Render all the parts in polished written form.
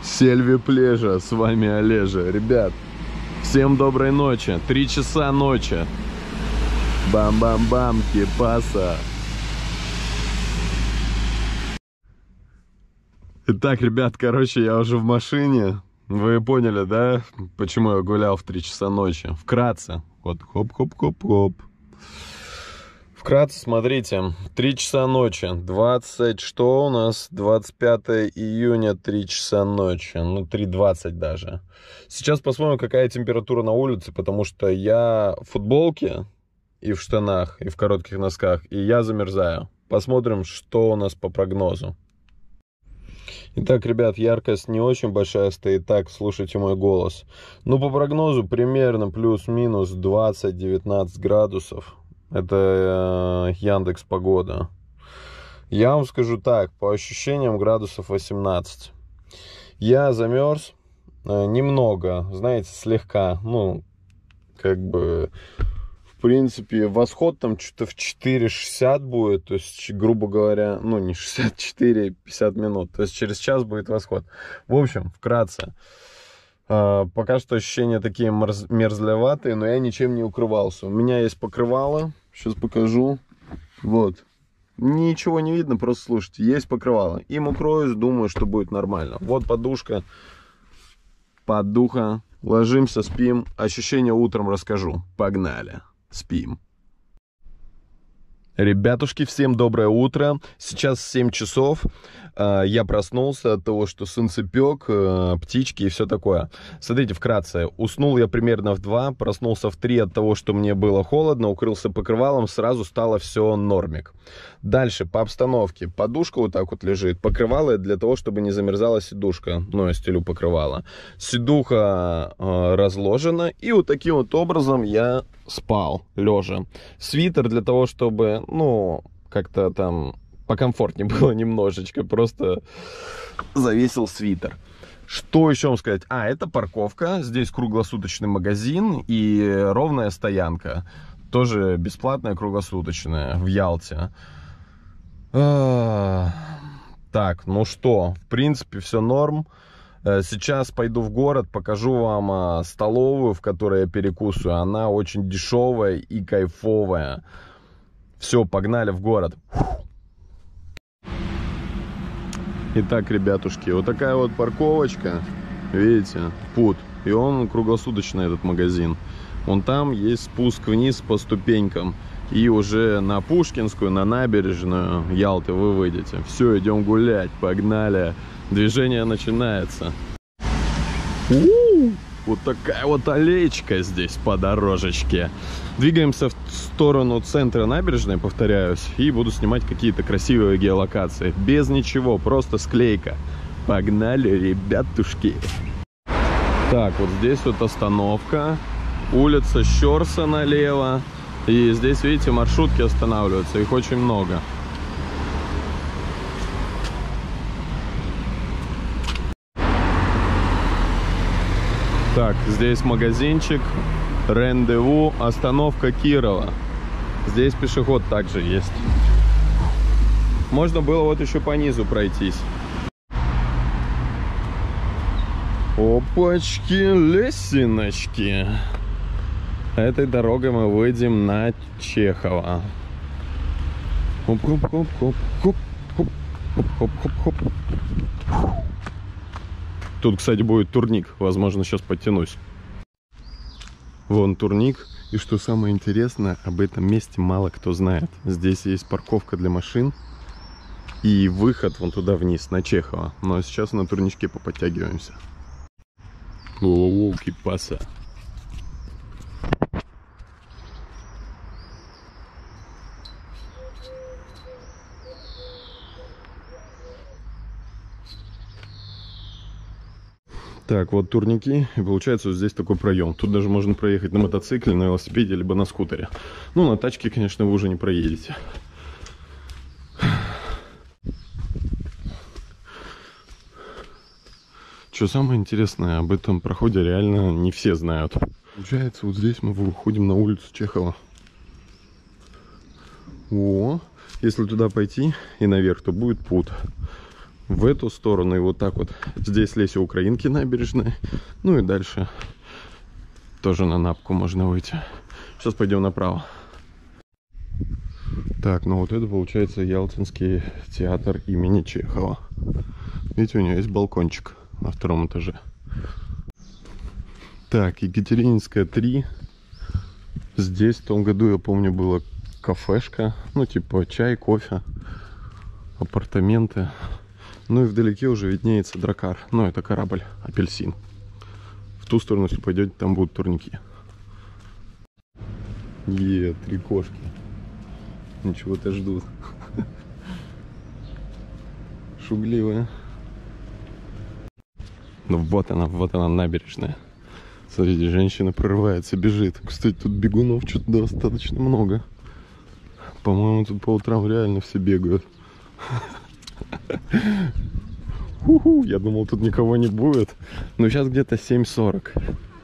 Сельви Плежа, с вами Олежа. Ребят, всем доброй ночи. 3 часа ночи. Бам-бам-бам, кипаса. Итак, ребят, короче, я уже в машине. Вы поняли, да, почему я гулял в 3 часа ночи? Вкратце. Вот, хоп-хоп-хоп-хоп. Вкратце, смотрите, 3 часа ночи, 20, что у нас, 25 июня, 3 часа ночи, ну 3:20 даже. Сейчас посмотрим, какая температура на улице, потому что я в футболке и в штанах, и в коротких носках, и я замерзаю. Посмотрим, что у нас по прогнозу. Итак, ребят, яркость не очень большая стоит, так, слушайте мой голос. Ну, по прогнозу, примерно плюс-минус 20-19 градусов. Это Яндекс Погода. Я вам скажу так, по ощущениям градусов 18. Я замерз немного, знаете, слегка. Ну, как бы, в принципе, восход там что-то в 4:60 будет. То есть, грубо говоря, ну, не 64, 50 минут. То есть, через час будет восход. В общем, вкратце. Пока что ощущения такие мерзловатые, но я ничем не укрывался. У меня есть покрывало, сейчас покажу. Вот. Ничего не видно, просто слушайте, есть покрывало. Им укроюсь, думаю, что будет нормально. Вот подушка, подуха. Ложимся, спим. Ощущения утром расскажу. Погнали. Спим. Ребятушки, всем доброе утро. Сейчас 7 часов. Я проснулся от того, что солнцепек, птички и все такое. Смотрите, вкратце. Уснул я примерно в 2, проснулся в 3 от того, что мне было холодно, укрылся покрывалом, сразу стало все нормик. Дальше, по обстановке. Подушка вот так вот лежит. Покрывало для того, чтобы не замерзала сидушка. Ну, я стелю покрывало. Сидуха разложена. И вот таким вот образом я спал, лежа. Свитер для того, чтобы, ну, как-то там покомфортнее было немножечко. Просто завесил свитер. Что еще вам сказать? Это парковка. Здесь круглосуточный магазин и ровная стоянка. Тоже бесплатная, круглосуточная в Ялте. Так, ну что, в принципе, все норм. Сейчас пойду в город, покажу вам столовую, в которой я перекусываю. Она очень дешевая и кайфовая. Все, погнали в город. Итак, ребятушки, вот такая вот парковочка. Видите, путь. И он круглосуточный, этот магазин. Вон там есть спуск вниз по ступенькам. И уже на Пушкинскую, на набережную Ялты вы выйдете. Все, идем гулять, погнали. Движение начинается. Вот такая вот аллеечка здесь по дорожечке. Двигаемся в сторону центра набережной, повторяюсь, и буду снимать какие-то красивые геолокации. Без ничего, просто склейка. Погнали, ребятушки. Так, вот здесь вот остановка. Улица Щорса налево. И здесь, видите, маршрутки останавливаются. Их очень много. Так, здесь магазинчик, рандеву, остановка Кирова. Здесь пешеход также есть. Можно было вот еще по низу пройтись. Опачки, лесеночки. Этой дорогой мы выйдем на Чехова. Хоп-хоп-хоп-хоп-хоп-хоп-хоп-хоп. Тут, кстати, будет турник. Возможно, сейчас подтянусь. Вон турник. И что самое интересное, об этом месте мало кто знает. Здесь есть парковка для машин. И выход вон туда вниз, на Чехова. Но сейчас на турничке поподтягиваемся. Волки паса. Так, вот турники, и получается вот здесь такой проем. Тут даже можно проехать на мотоцикле, на велосипеде, либо на скутере. Ну, на тачке, конечно, вы уже не проедете. Что самое интересное, об этом проходе реально не все знают. Получается, вот здесь мы выходим на улицу Чехова. О, если туда пойти и наверх, то будет путь. в эту сторону. И вот так вот. Здесь Леся Украинки набережная. Ну и дальше тоже на Напку можно выйти. Сейчас пойдем направо. Так, ну вот это получается Ялтинский театр имени Чехова. Видите, у него есть балкончик на втором этаже. Так, Екатерининская 3. Здесь в том году, я помню, была кафешка. Ну, типа чай, кофе, апартаменты. Ну и вдалеке уже виднеется Дракар. Ну, это корабль Апельсин. В ту сторону, если пойдете, там будут турники. 3 кошки. Ничего-то ждут. Шугливая. Ну вот она набережная. Смотрите, женщина прорывается, бежит. Кстати, тут бегунов что-то достаточно много. По-моему, тут по утрам реально все бегают. Я думал, тут никого не будет. Но сейчас где-то 7:40.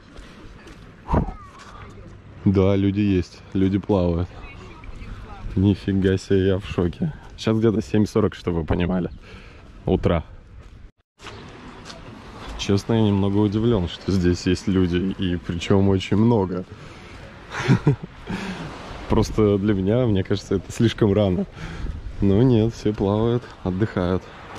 Да, люди есть. Люди плавают. Нифига себе, я в шоке. Сейчас где-то 7:40, чтобы вы понимали. Утра. Честно, я немного удивлен, что здесь есть люди. И причем очень много. Просто для меня, мне кажется, это слишком рано. Но нет, все плавают, отдыхают.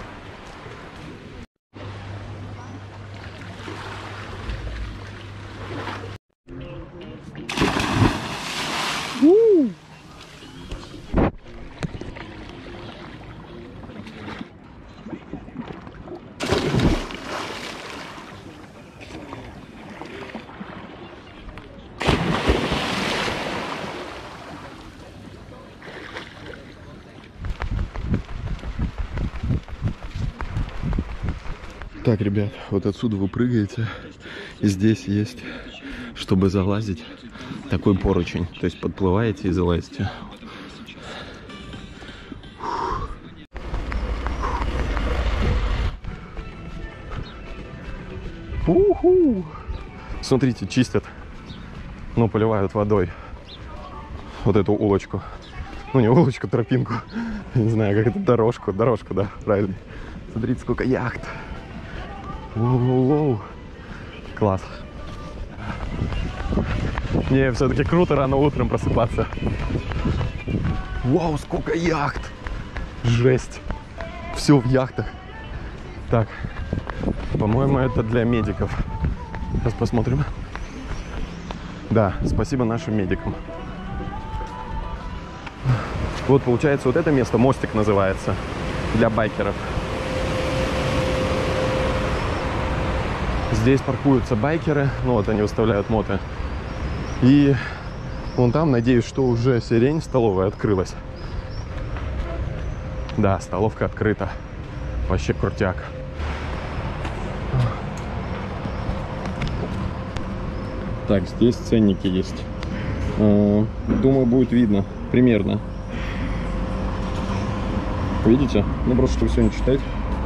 Так, ребят, вот отсюда вы прыгаете, и здесь есть, чтобы залазить, такой поручень. То есть подплываете и залазите. Уху! Смотрите, чистят, ну, поливают водой вот эту улочку. Ну, не улочку, тропинку. Не знаю, как это, дорожку, да, правильно. Смотрите, сколько яхт. Воу-воу-воу. Класс. Не, все-таки круто рано утром просыпаться. Вау, сколько яхт. Жесть. Все в яхтах. Так, по-моему, это для медиков. Сейчас посмотрим. Да, спасибо нашим медикам. Вот, получается, вот это место, мостик называется, для байкеров. Здесь паркуются байкеры, ну вот они выставляют мото. И вон там, надеюсь, что уже сирень столовая открылась. Да, столовка открыта. Вообще крутяк. Так, здесь ценники есть. Думаю, будет видно примерно. Видите? Ну, просто чтобы все не читать.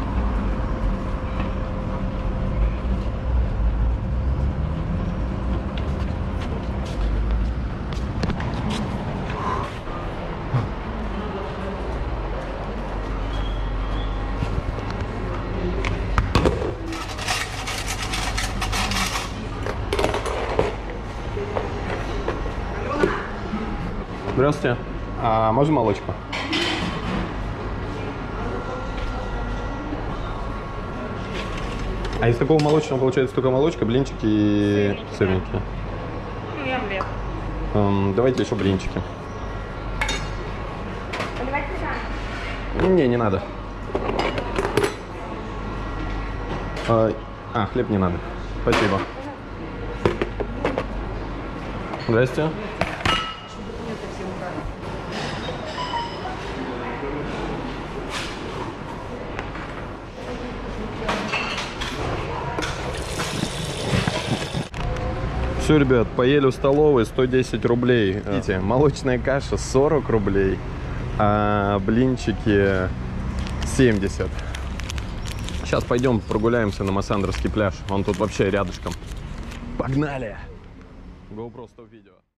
Здравствуйте. А можно молочку? А из такого молочного получается только молочка, блинчики и сырники? И омлет. Давайте еще блинчики. Не надо. Хлеб не надо. Спасибо. Здрасте. Все, ребят, поели в столовой, 110 рублей. Видите, молочная каша 40 рублей, а блинчики 70. Сейчас пойдем прогуляемся на Массандровский пляж. Он тут вообще рядышком. Погнали! GoPro 100 видео.